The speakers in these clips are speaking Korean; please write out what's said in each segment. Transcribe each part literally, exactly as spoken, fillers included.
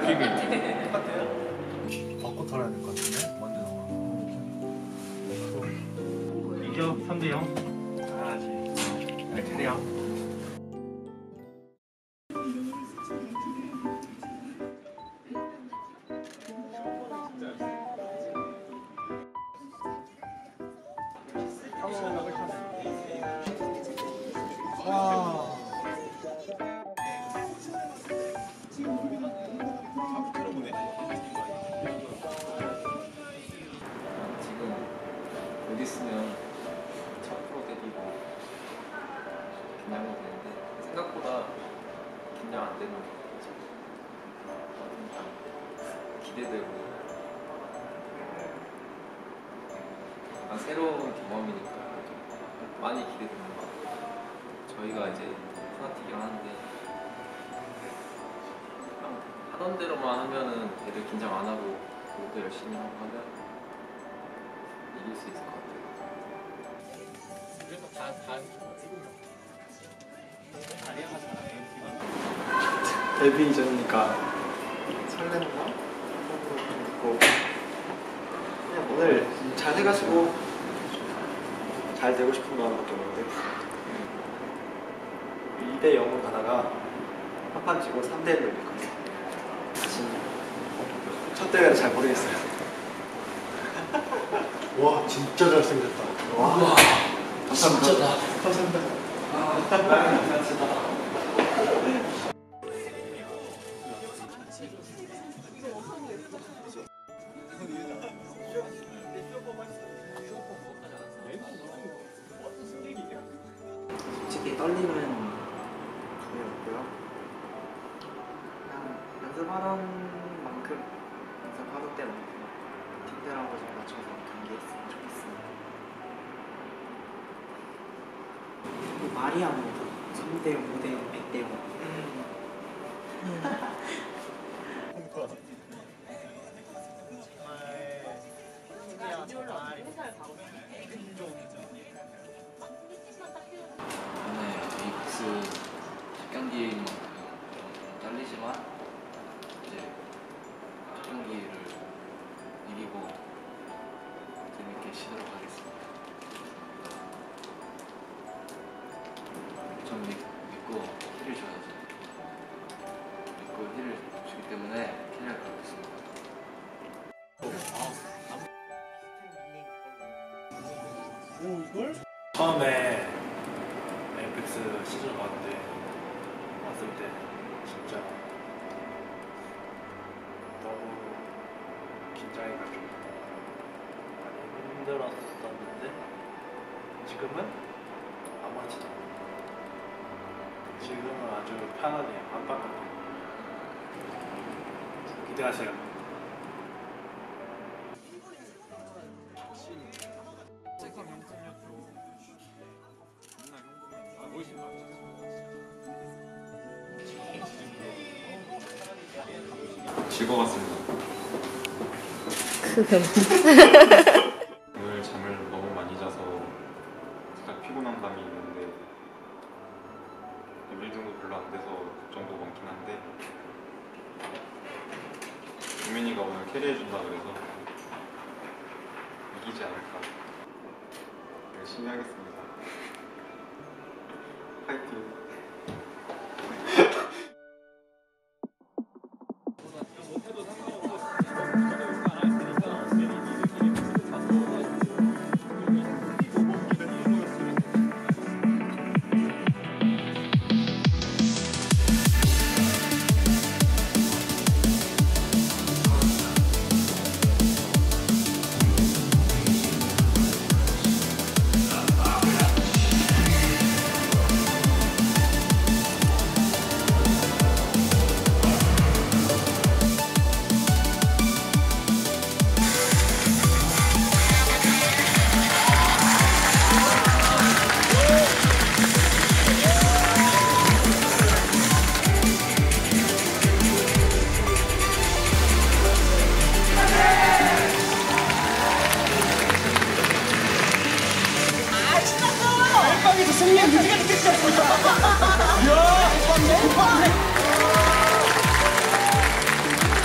느낌이 똑같아요? 바꿔 털어야 될 것 같은데? 먼저 이겨 삼 대 영. 잘하지. 잘 차려. 와. 곧 있으면 첫 프로 데뷔고 긴장이 되는데 생각보다 긴장 안 되는 것 같아요. 기대되고 약간 새로운 경험이니까 많이 기대되는 것 같아요. 저희가 이제 파나틱이긴 한데 그냥 하던 대로만 하면은 애들 긴장 안 하고 모두 열심히 하고 하면 이길 수 있을 것 같아요. 그래서 다, 다 데뷔 이전이니까 설레는 거? 있고 그냥 오늘 잘 해가지고 잘 되고 싶은 마음밖에 없는데 이 대 영으로 가다가 한 판 지고 삼 대 일로 이길 거예요. 사실 첫 대회라 잘 모르겠어요. 와 진짜 잘생겼다. 와, 와 진짜다. 감사합니다. 아, 감사합니다. 솔직히 떨림은 거의 없고요. 그냥 연습하던 만큼 연습하던 때만큼 팀들하고 좀 맞춰서 경기했으면 좋겠습니다. 말이 안 오고 삼 대 영, 오 대 영, 백 대 영 이번에 에이펙스 첫 경기만큼 떨리지만 이제 첫 경기를 이기고 재밌게 쉬도록 하겠습니다. 전 믿, 믿고 힐을 줘야죠. 믿고 힐을 주기 때문에 힐을 가겠습니다. 처음에 에이펙스 시즌 왔는데 왔을 때 진짜 너무 긴장해가지고 많이 힘들었었는데 지금은 아무렇지도 않아요. 지금은 아주 편하네요. 안팎없네요. 기대하세요. 즐거웠습니다. 오늘 잠을 너무 많이 자서 살짝 피곤한 감이 있는데 빌딩도 별로 안 돼서 걱정도 많긴 한데 유민이가 오늘 캐리해준다 그래서 이기지 않을까. 열심히 하겠습니다. 파이팅. 승리의 뮤직을 느낄 수 있습니다. 이야!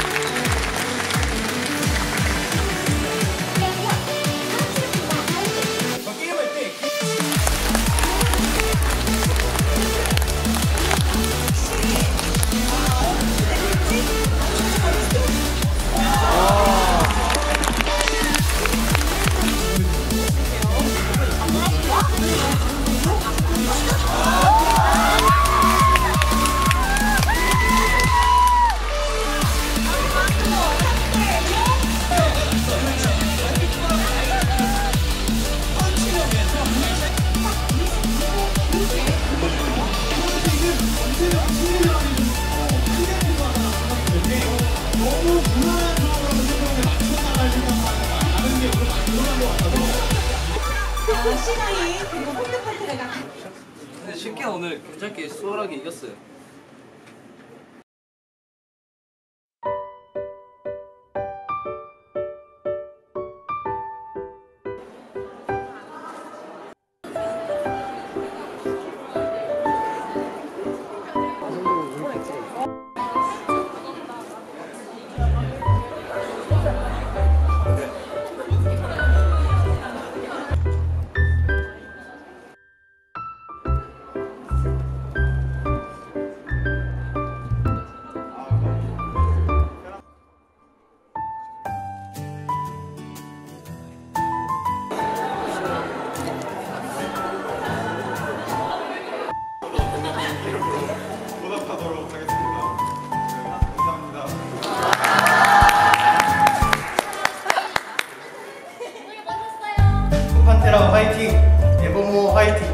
너무 무난한 조합으로 생각에 맞춰 나갈 생각만 하는 게 오늘 많이 늘어난 것 같아서. 시나이 그리고 홈트 파트를 가. 근데 쉽게 오늘 괜찮게 수월하게 이겼어요. 보답하도록 하겠습니다. 네, 감사합니다. 쿠판테라 화이팅! 에버모 화이팅!